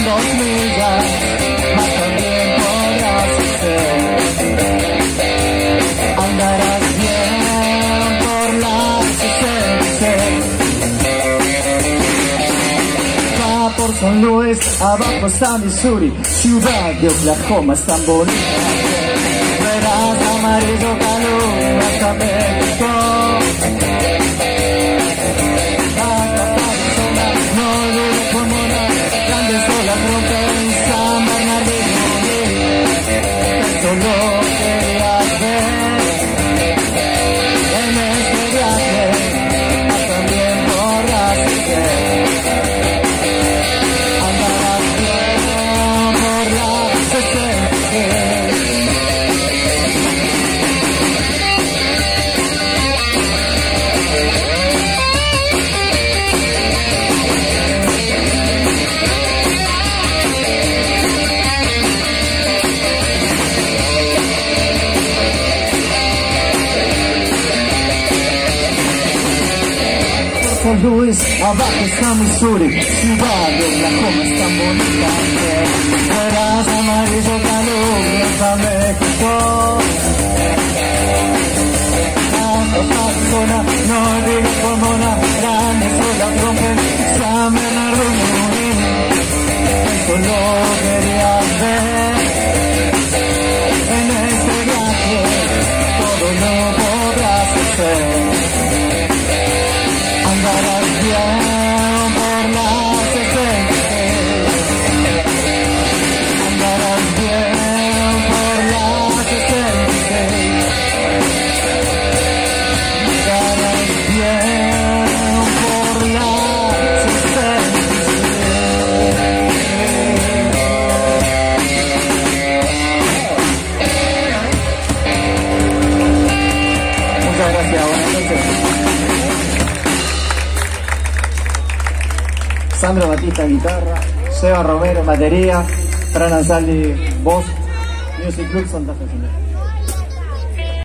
millas, más también podrás hacer. Andarás bien por la 66. Va por San Luis, abajo está Missouri, ciudad de Oklahoma es tan bonita. Verás amarillo calor hasta México. No olvides Pomona, grandes olas rompen San Bernardino. Esto lo querías ver en este viaje, también podrás hacer. Andarás bien por la 66. San Luis, abajo está Missouri, ciudad de Oklahoma es tan bonita. Verás amarillo calor hasta México. Zona, no digas Pomona, grandes olas rompen San Bernardino. Esto lo querías ver en este viaje, todo lo podrás hacer. Andarás bien por la 66. Andarás bien por la 66. Andarás bien por la 66. Muchas gracias, buenas noches. Sandro Batista guitarra, Seba Romero batería, Fran Ansaldi voz, Music Club Santa Fe.